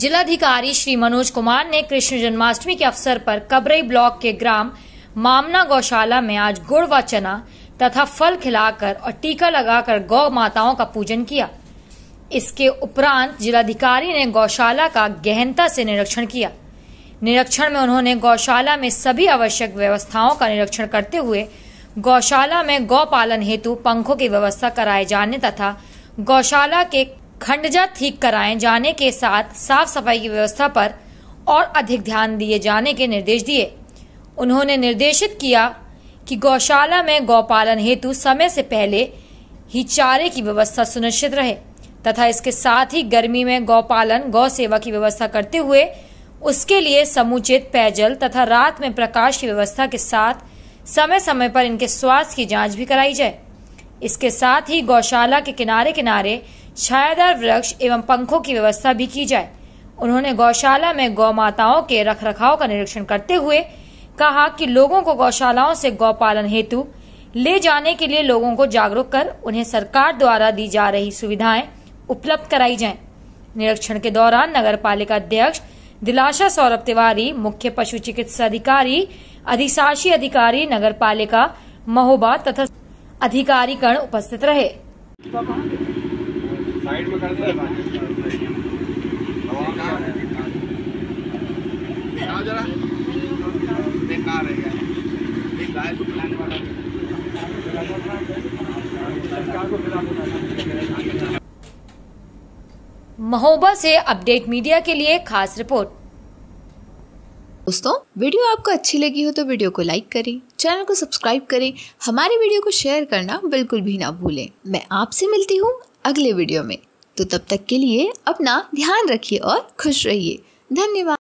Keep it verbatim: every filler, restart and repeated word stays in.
जिलाधिकारी श्री मनोज कुमार ने कृष्ण जन्माष्टमी के अवसर पर कबरई ब्लॉक के ग्राम मामना गौशाला में आज गुड़ व चना तथा फल खिलाकर और टीका लगाकर गौ माताओं का पूजन किया। इसके उपरांत जिलाधिकारी ने गौशाला का गहनता से निरीक्षण किया। निरीक्षण में उन्होंने गौशाला में सभी आवश्यक व्यवस्थाओं का निरीक्षण करते हुए गौशाला में गौ पालन हेतु पंखों की व्यवस्था कराए जाने तथा गौशाला के खंडजा ठीक कराए जाने के साथ साफ सफाई की व्यवस्था पर और अधिक ध्यान दिए जाने के निर्देश दिए। उन्होंने निर्देशित किया कि गौशाला में गौपालन हेतु समय से पहले ही चारे की व्यवस्था सुनिश्चित रहे तथा इसके साथ ही गर्मी में गौपालन गौ सेवा की व्यवस्था करते हुए उसके लिए समुचित पेयजल तथा रात में प्रकाश की व्यवस्था के साथ समय समय पर इनके स्वास्थ्य की जांच भी कराई जाए। इसके साथ ही गौशाला के किनारे किनारे छायादार वृक्ष एवं पंखों की व्यवस्था भी की जाए। उन्होंने गौशाला में गौ माताओं के रखरखाव का निरीक्षण करते हुए कहा कि लोगों को गौशालाओं से गौपालन हेतु ले जाने के लिए लोगों को जागरूक कर उन्हें सरकार द्वारा दी जा रही सुविधाएं उपलब्ध कराई जाएं। निरीक्षण के दौरान नगर पालिका अध्यक्ष दिलाशा सौरभ तिवारी, मुख्य पशु चिकित्सा अधिकारी, अधिशासी अधिकारी नगर पालिका महोबा तथा अधिकारीगण उपस्थित रहे। साइड में कर दे जरा बेकार है ये गाय को खिलाने वाला महोबा से अपडेट मीडिया के लिए खास रिपोर्ट। दोस्तों, वीडियो आपको अच्छी लगी हो तो वीडियो को लाइक करें, चैनल को सब्सक्राइब करें, हमारी वीडियो को शेयर करना बिल्कुल भी ना भूलें। मैं आपसे मिलती हूँ अगले वीडियो में, तो तब तक के लिए अपना ध्यान रखिए और खुश रहिए। धन्यवाद।